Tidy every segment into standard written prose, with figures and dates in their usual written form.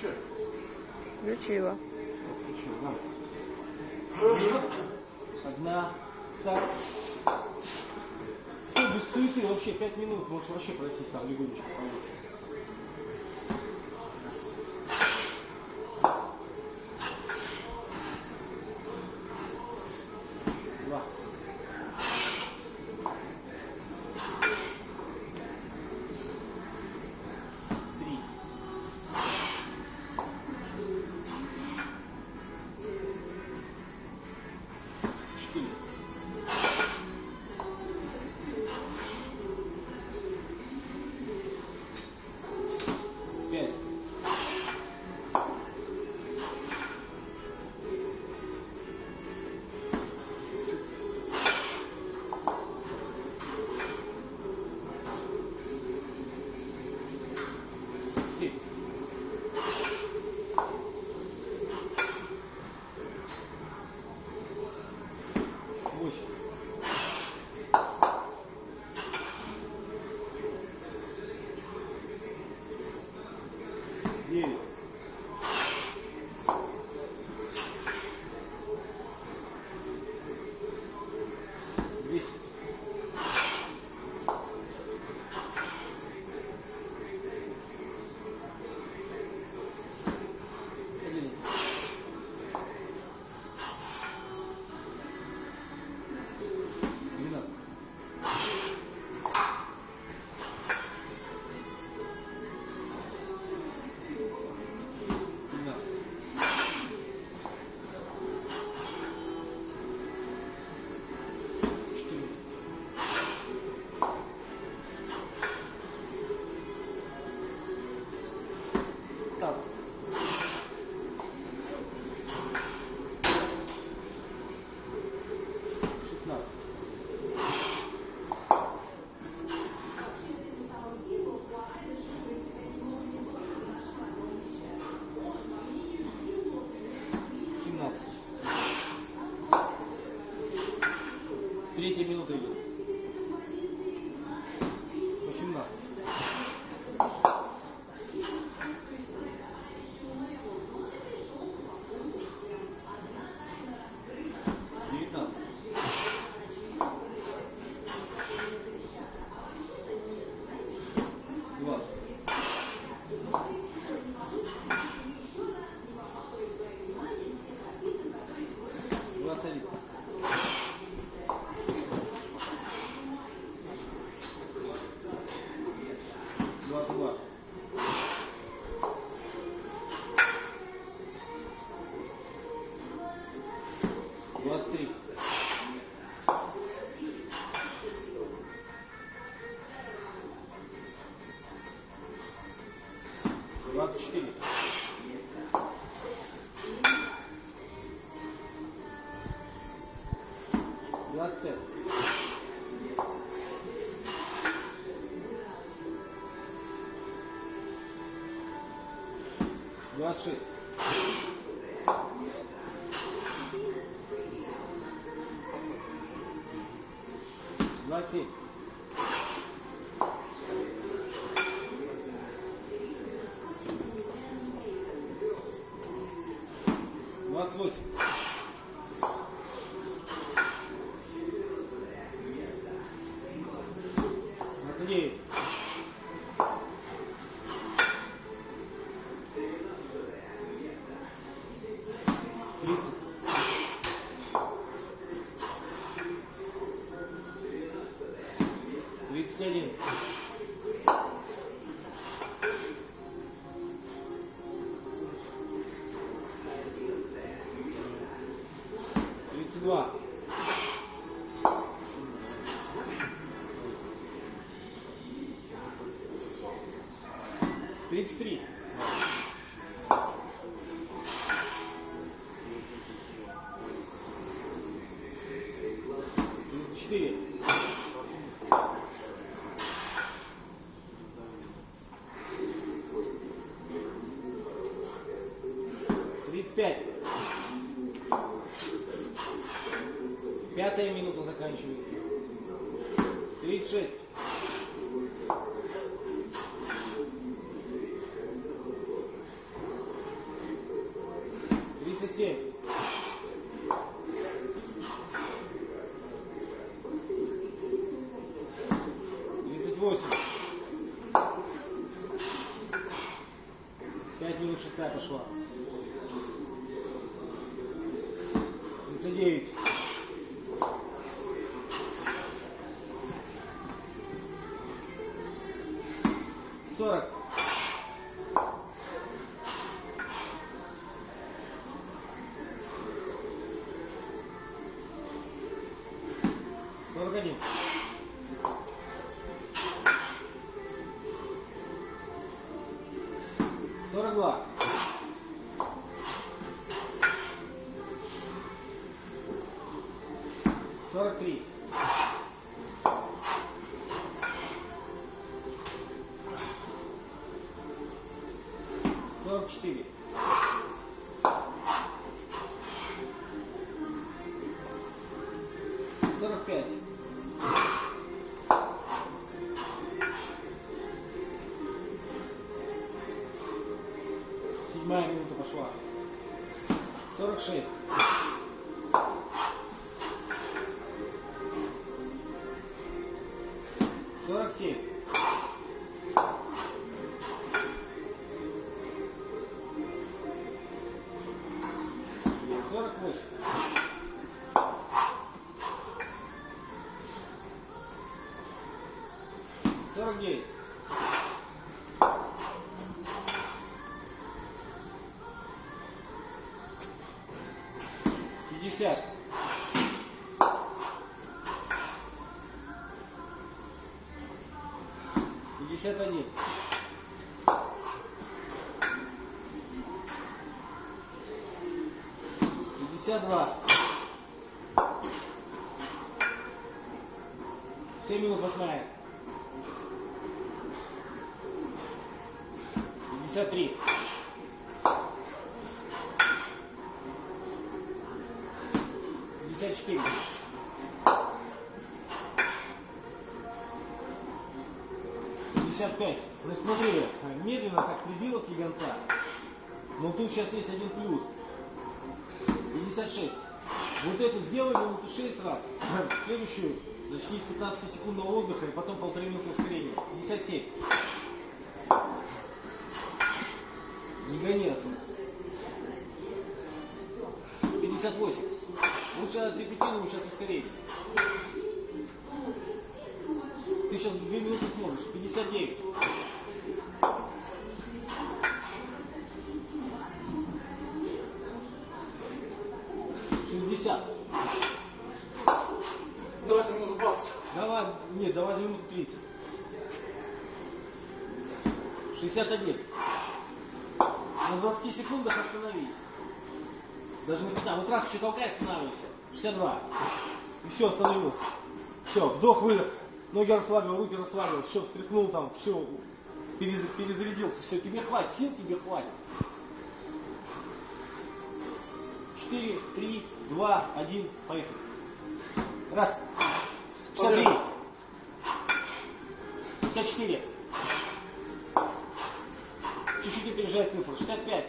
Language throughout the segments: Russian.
Включай. Включила. Включила, да. Одна. Так. Все, без суеты, вообще 5 минут, можешь вообще пройти сам легонечко. Два. Три. Четыре. Пять. Семь. Восемь. Девять. 10. 11. 12. 13. 17. Третья минута идет. 18. 19. 20. 21. 22. 23. 24. 25. 26. 27. 28. 29. 30. 31. 32. 33. 34. 35. Пятая минута заканчивается. 36. 37. 37. 38. 5 минут 6 пошла. 39. 40. 41. 42. 43. 44. 45. 7 минута пошла. 46. 47. 48. 49. 50. 51. 52. 7 минут 8. 53. 54. 55. Ну смотри, медленно так прибило с ягонца. Но тут сейчас есть один плюс. 56. Вот эту сделай минуту 6 раз. Следующую начни с 15-секундного отдыха и потом 1,5 минуты ускорения. 57. Не гони особо. 58. Лучше отрепетируем сейчас ускорение. Ты сейчас 2 минуты сможешь. 59. 60. Давай за минуту 20. Давай, нет, давай за минуту 30. 61. На 20 секундах остановись. Даже на 15. Вот раз еще толкай, останавливайся. 62. И все, остановился. Все, вдох, выдох. Ноги расслабил, руки расслабил. Все, встряхнул там, все, перезарядился. Все, тебе хватит, сил тебе хватит. 4, 3, 2, 1, поехали. Раз. 63. 54. Чуть-чуть опережает цифру. 65.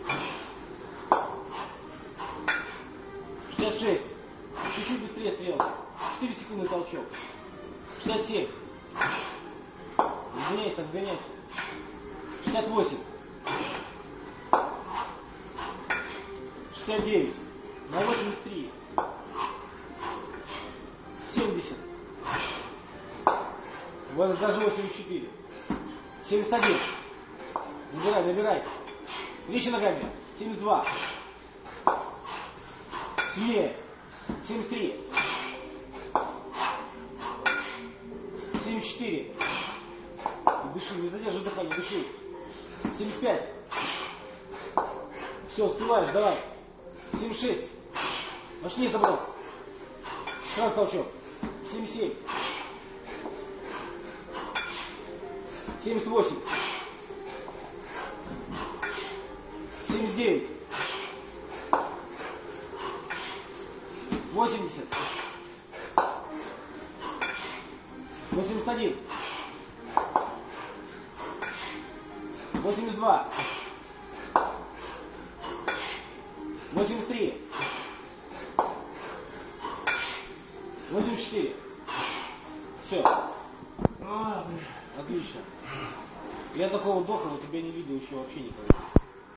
66. Чуть-чуть быстрее стрелки. 4 секунды толчок. 67. Разгоняйся, разгоняйся. 68. 69. На 83. 70. Вот даже 84. 71. Набирай, набирай. Вещи ногами. 72. Сильнее. 73. 74. Дыши, не задерживай дыхание, дыши. 75. Все, успеваешь, давай. 76. Мощнее заброс. Сразу толчок. 77. 78. 79. 80. 81. 82. 83. 84. Все. Отлично. Я такого дохлого тебя не видел еще вообще никогда.